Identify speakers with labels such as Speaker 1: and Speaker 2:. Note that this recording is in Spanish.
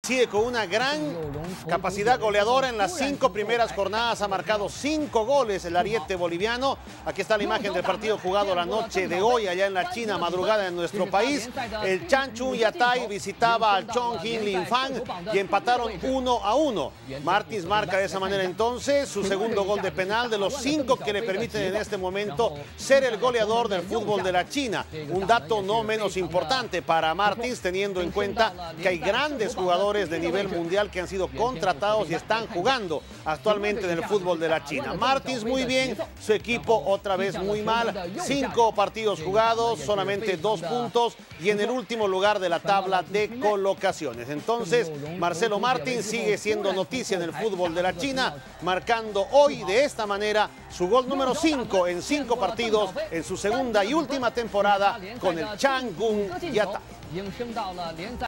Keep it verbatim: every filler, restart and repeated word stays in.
Speaker 1: Sigue con una gran capacidad goleadora en las cinco primeras jornadas, ha marcado cinco goles el ariete boliviano. Aquí está la imagen del partido jugado la noche de hoy allá en la China, madrugada en nuestro país. El Changchun Yatai visitaba al Chongqing Linfang y empataron uno a uno. Martins marca de esa manera entonces su segundo gol de penal de los cinco que le permiten en este momento ser el goleador del fútbol de la China. Un dato no menos importante para Martins, teniendo en cuenta que hay grandes jugadores de nivel mundial que han sido contratados y están jugando actualmente en el fútbol de la China. Martins muy bien, su equipo otra vez muy mal. Cinco partidos jugados, solamente dos puntos y en el último lugar de la tabla de colocaciones. Entonces, Marcelo Martins sigue siendo noticia en el fútbol de la China, marcando hoy de esta manera su gol número cinco en cinco partidos en su segunda y última temporada con el Changchun Yatai.